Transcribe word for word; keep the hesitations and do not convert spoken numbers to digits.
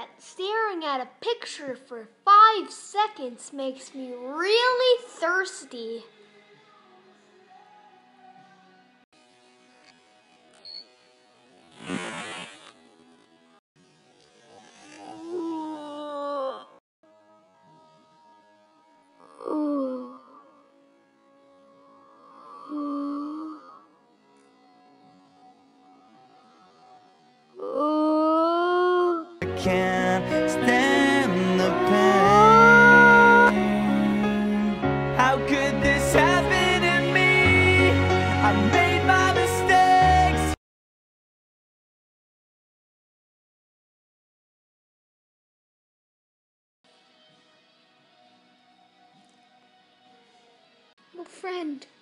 that staring at a picture for five seconds makes me really thirsty. Can't stand the pain. How could this happen to me? I made my mistakes. Oh, friend.